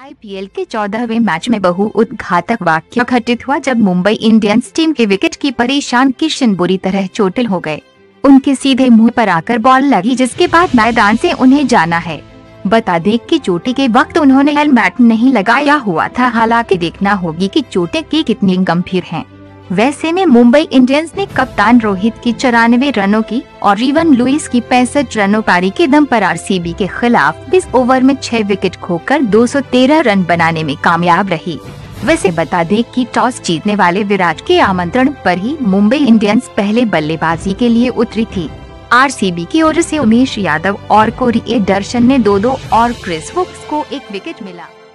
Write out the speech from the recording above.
IPL के 14वें match में बहुउद्घातक वाकया घटित हुआ जब मुंबई इंडियंस टीम के विकेटकीपर ईशान किशन बुरी तरह चोटिल हो गए। उनके सीधे मुंह पर आकर बॉल लगी, जिसके बाद मैदान से उन्हें जाना है। बता दें कि चोटी के वक्त उन्होंने हेलमेट नहीं लगाया हुआ था। हालांकि देखना होगी कि चोटें की कितनी गंभीर हैं। वैसे में मुंबई इंडियंस ने कप्तान रोहित की 94 रनों की और इवन लुइस की 65 रनों पारी के दम पर आरसीबी के खिलाफ 20 ओवर में 6 विकेट खोकर 213 रन बनाने में कामयाब रही। वैसे बता दें कि टॉस जीतने वाले विराट के आमंत्रण पर ही मुंबई इंडियंस पहले बल्लेबाजी के लिए उतरी थी। आरसीबी की ओर से उमेश यादव और कोरी एंडरसन ने 2-2 और क्रिस वुक्स को 1 विकेट मिला।